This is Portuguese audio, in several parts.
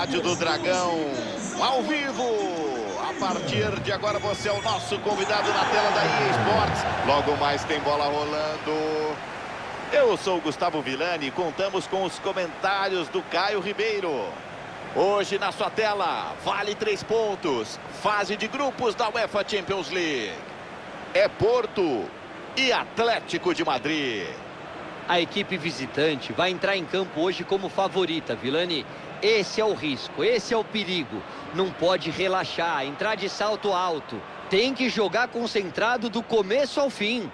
Estádio do Dragão, ao vivo. A partir de agora você é o nosso convidado na tela da EA Sports. Logo mais tem bola rolando. Eu sou o Gustavo Villani e contamos com os comentários do Caio Ribeiro. Hoje na sua tela, vale 3 pontos. Fase de grupos da UEFA Champions League. É Porto e Atlético de Madrid. A equipe visitante vai entrar em campo hoje como favorita, Villani. Esse é o risco, esse é o perigo. Não pode relaxar, entrar de salto alto. Tem que jogar concentrado do começo ao fim.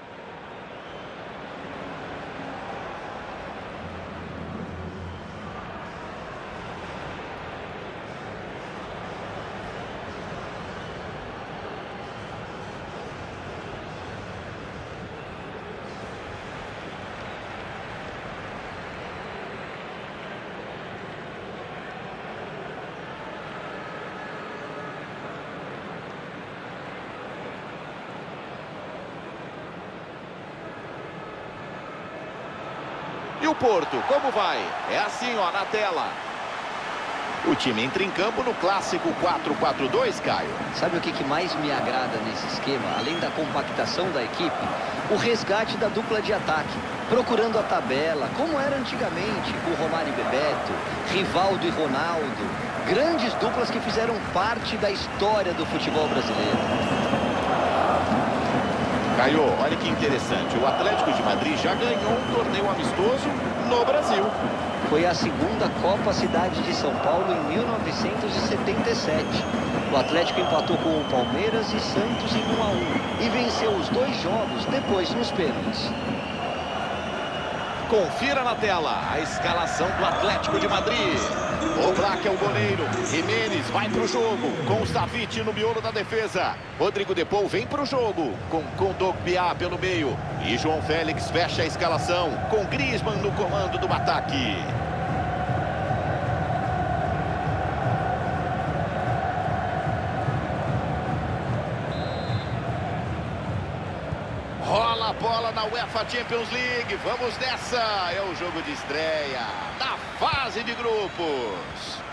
E o Porto, como vai? É assim, ó, na tela. O time entra em campo no clássico 4-4-2, Caio. Sabe o que mais me agrada nesse esquema? Além da compactação da equipe, o resgate da dupla de ataque. Procurando a tabela, como era antigamente, com Romário e Bebeto, Rivaldo e Ronaldo. Grandes duplas que fizeram parte da história do futebol brasileiro. Caio, olha que interessante. O Atlético de Madrid já ganhou um torneio amistoso no Brasil. Foi a segunda Copa Cidade de São Paulo em 1977. O Atlético empatou com o Palmeiras e Santos em 1-1 e venceu os 2 jogos depois nos pênaltis. Confira na tela a escalação do Atlético de Madrid. O Black é o goleiro. Jimenez vai pro jogo com o Savic no miolo da defesa. Rodrigo Depou vem pro jogo com Kondogbia pelo meio. E João Félix fecha a escalação com Griezmann no comando do ataque. Rola a bola na UEFA Champions League. Vamos nessa. É o jogo de estreia da fase de grupos.